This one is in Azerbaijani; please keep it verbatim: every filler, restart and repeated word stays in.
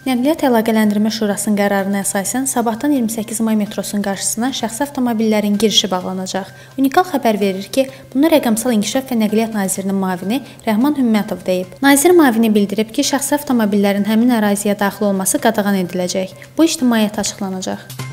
Nəqliyyat Əlaqələndirmə Şurasının qərarına əsasən sabahdan iyirmi səkkiz may metrosunun qarşısına şəxsi avtomobillərin girişi bağlanacaq. Unikal xəbər verir ki, bunu Rəqəmsal İnkişaf və Nəqliyyat Nazirinin müavini Rəhman Hümmətov deyib. Nazir müavini bildirib ki, şəxsi avtomobillərin həmin əraziyə daxil olması qadağan ediləcək. Bu ictimaiyyətə açıqlanacaq.